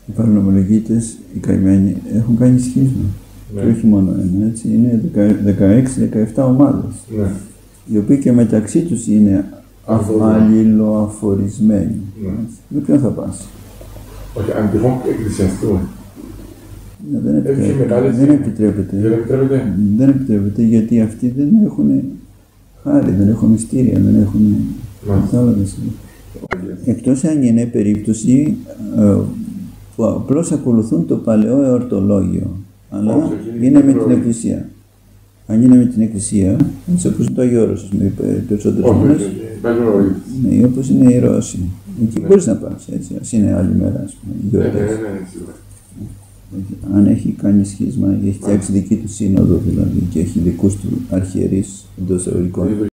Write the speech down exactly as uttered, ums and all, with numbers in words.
οι παρανομολογίτες, οι καημένοι, έχουν κάνει σχίσμα. Ναι. Και όχι μόνο ένα, έτσι, είναι δεκαέξι δεκαεπτά ομάδες. Ναι. Οι οποίοι και μεταξύ τους είναι αλληλοαφορισμένοι. Ναι. Με ποιον θα πας? Όχι, αν τυχόν εκκλησιαστούμε. Ναι, δεν, επιτρέπεται. Μεγάλες... δεν επιτρέπεται. Δεν επιτρέπεται. Δεν επιτρέπεται γιατί αυτοί δεν έχουν χάρη, δεν έχουν μυστήρια, δεν έχουν. Κατάλαβες. Εκτός αν είναι περίπτωση ε, που απλώς ακολουθούν το παλαιό εορτολόγιο, αλλά όχι, είναι με την Εκκλησία. Αν είναι με την Εκκλησία, έτσι όπως το Αγίο Όρος, με περισσότερους μήνες, ναι, όπως είναι η Ρώση. Εκεί ναι. Μπορείς να πας, έτσι, ας είναι άλλη μέρα, ας πούμε, ναι, ναι, ναι, ναι, ναι. Αν έχει κάνει σχίσμα, έχει φτιάξει δική του σύνοδο δηλαδή και έχει δικούς του αρχιερείς εντός εορικών.